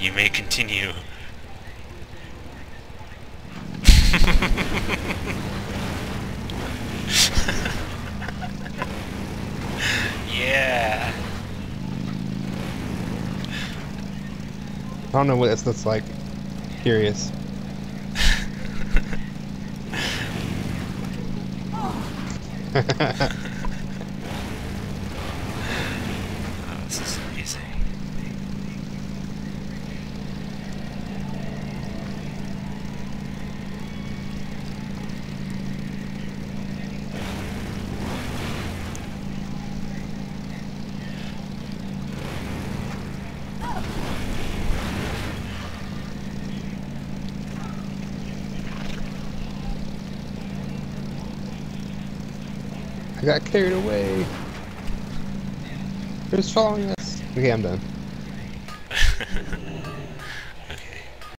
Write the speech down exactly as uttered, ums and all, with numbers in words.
You may continue. Yeah. I don't know what this looks like. Curious. Oh, this is amazing. I got carried away. Who's following us? Okay, I'm done.